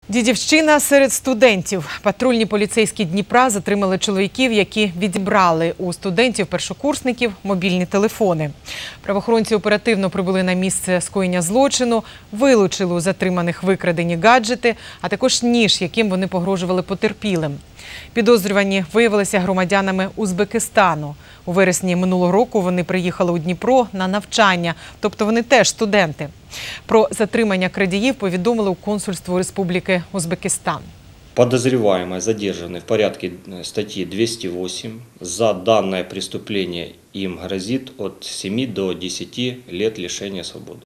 Дідівщина серед студентів. Патрульні поліцейські Дніпра затримали чоловіків, які відібрали у студентів-першокурсників мобільні телефони. Правоохоронці оперативно прибули на місце скоєння злочину, вилучили у затриманих викрадені гаджети, а також ніж, яким вони погрожували потерпілим. Підозрювані виявилися громадянами Узбекистану. У вересні минулого року вони приїхали у Дніпро на навчання, тобто вони теж студенти. Про затримання крадіїв повідомили у консульство Республики Узбекистан. Подозреваемые задержаны в порядке статьи 208. За данное преступление им грозит от 7 до 10 лет лишения свободы.